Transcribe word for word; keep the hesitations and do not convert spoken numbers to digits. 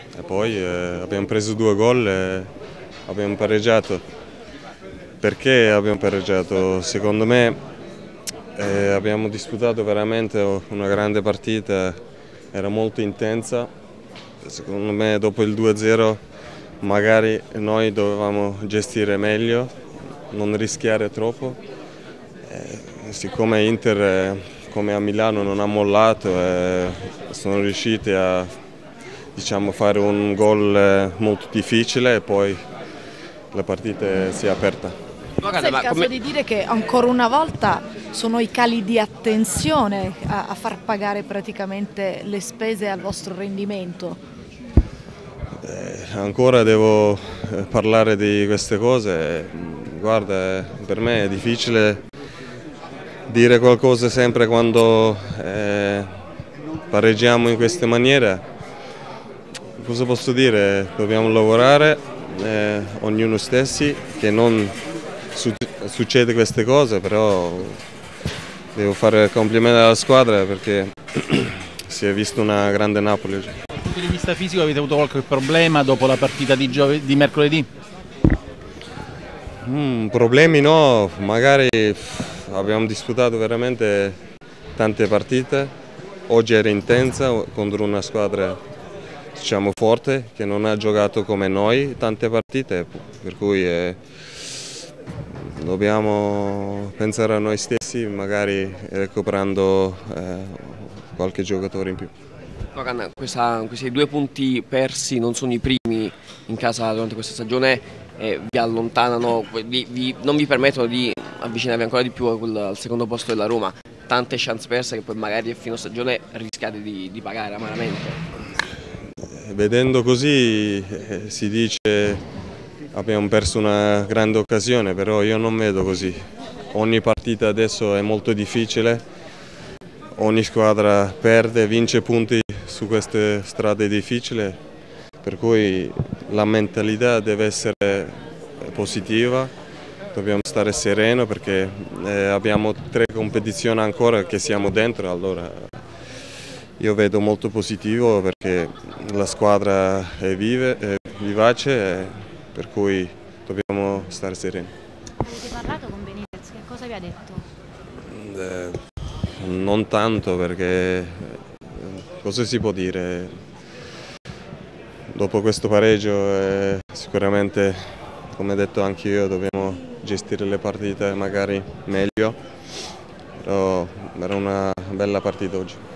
e poi eh, abbiamo preso due gol e abbiamo pareggiato. Perché abbiamo pareggiato? Secondo me eh, abbiamo disputato veramente una grande partita, era molto intensa. Secondo me dopo il due a zero magari noi dovevamo gestire meglio, non rischiare troppo. Eh, siccome Inter, eh, come a Milano, non ha mollato, eh, sono riusciti a, diciamo, fare un gol eh, molto difficile e poi la partita si è aperta. Forse è il caso di dire che ancora una volta sono i cali di attenzione a, a far pagare praticamente le spese al vostro rendimento. Eh, ancora devo eh, parlare di queste cose. Guarda, per me è difficile dire qualcosa sempre quando eh, pareggiamo in queste maniere. Cosa posso dire? Dobbiamo lavorare, eh, ognuno stessi, che non su succede queste cose, però devo fare complimenti alla squadra perché si è visto una grande Napoli oggi. Dal punto di vista fisico avete avuto qualche problema dopo la partita di, di mercoledì? Mm, problemi no, magari abbiamo disputato veramente tante partite, oggi era intensa contro una squadra, diciamo, forte che non ha giocato come noi tante partite, per cui eh, dobbiamo pensare a noi stessi, magari recuperando eh, qualche giocatore in più. Logan, questa, questi due punti persi non sono i primi in casa durante questa stagione, eh, vi allontanano, vi, vi, non vi permettono di avvicinarvi ancora di più al, al secondo posto della Roma. Tante chance perse che poi magari a fine stagione rischiate di, di pagare amaramente. Vedendo così eh, si dice abbiamo perso una grande occasione, però io non vedo così. Ogni partita adesso è molto difficile, ogni squadra perde, vince punti su queste strade difficili, per cui la mentalità deve essere positiva, dobbiamo stare sereni perché eh, abbiamo tre competizioni ancora che siamo dentro, allora io vedo molto positivo perché la squadra è, vive, è vivace, per cui dobbiamo stare sereni. Avete parlato con Benitez, che cosa vi ha detto? Eh, non tanto perché cosa si può dire? Dopo questo pareggio eh, sicuramente, come detto anche io, dobbiamo gestire le partite magari meglio, però era una bella partita oggi.